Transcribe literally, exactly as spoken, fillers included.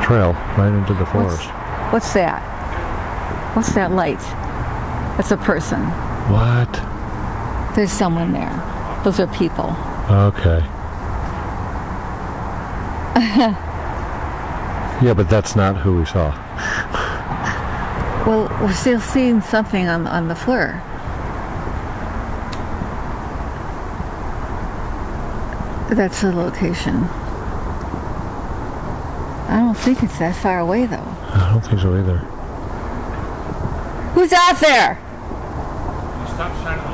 trail right into the forest. What's, what's that? What's that light? That's a person. What? There's someone there. Those are people. Okay. Yeah, but that's not who we saw. Well, we're still seeing something on on the FLIR. That's the location. I don't think it's that far away, though. I don't think so either. Who's out there? You stop shining